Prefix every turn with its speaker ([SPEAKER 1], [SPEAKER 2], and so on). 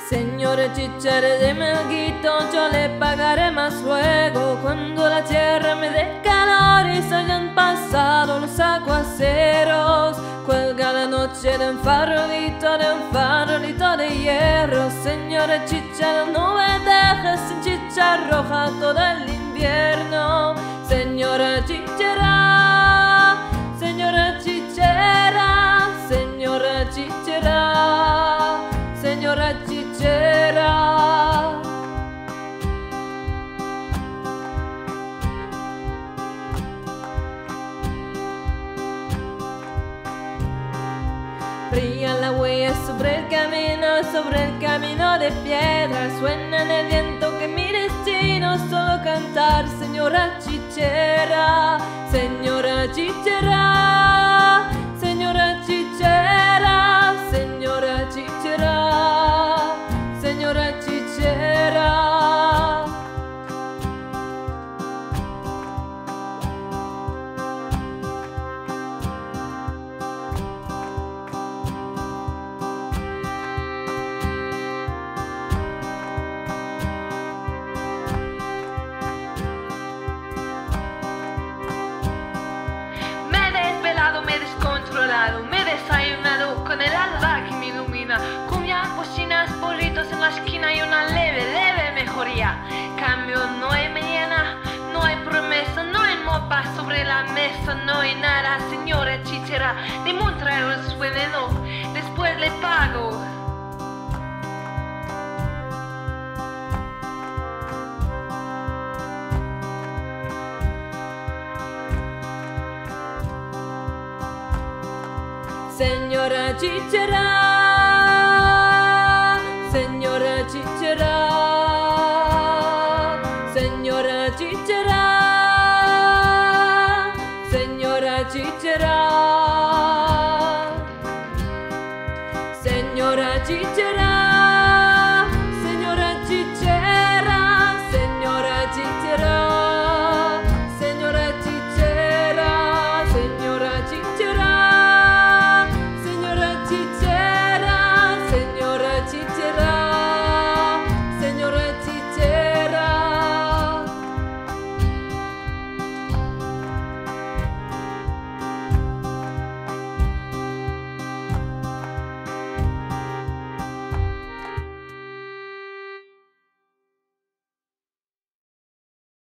[SPEAKER 1] Señora Chichera, deme algo, yo le pagaré más luego. Cuando la tierra me dé calor y se hayan pasado los aguaceros, cuelga la noche de un farolito de hierro. Señora Chichera, no me dejes sin chicha roja todo el invierno. Señora Chichera, señora Chichera, señora Chichera, señora Chichera. Brilla la huella sobre el camino de piedra. Suena en el viento que mi destino solo cantar. Señora Chichera, señora Chichera, señora Chichera, señora Chichera, señora Chichera.
[SPEAKER 2] Me he descontrolado, me he desayunado con el alba que me ilumina. Comía cocinas, burritos en la esquina y una leve mejoría. Cambio, no hay mañana, no hay promesa, no hay mopa sobre la mesa, no hay nada. Señora Chichera, demuestra el sueldo, después le pago.
[SPEAKER 1] Señora Chichera, señora Chichera, señora Chichera, señora Chichera.